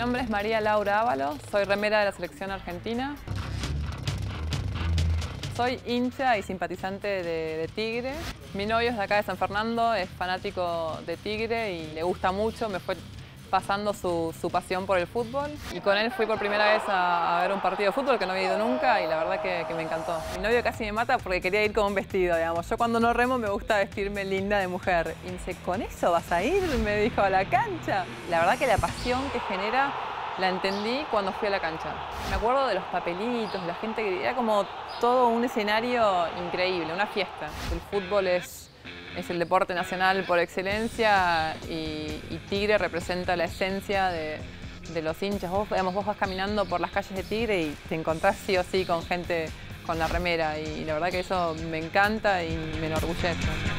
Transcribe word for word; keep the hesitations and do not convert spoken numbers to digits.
nombre es María Laura Ávalo, soy remera de la selección argentina. Soy hincha y simpatizante de, de Tigre. Mi novio es de acá de San Fernando, es fanático de Tigre y le gusta mucho, me fue pasando su, su pasión por el fútbol. Y con él fui por primera vez a, a ver un partido de fútbol que no había ido nunca y la verdad que, que me encantó. Mi novio casi me mata porque quería ir con un vestido, digamos. Yo cuando no remo me gusta vestirme linda de mujer. Y me dice, ¿con eso vas a ir? Me dijo, a la cancha. La verdad que la pasión que genera la entendí cuando fui a la cancha. Me acuerdo de los papelitos, la gente que era como todo un escenario increíble, una fiesta. El fútbol es, es el deporte nacional por excelencia y, y Tigre representa la esencia de, de los hinchas. Vos, digamos, vos vas caminando por las calles de Tigre y te encontrás sí o sí con gente con la remera y la verdad que eso me encanta y me enorgullece.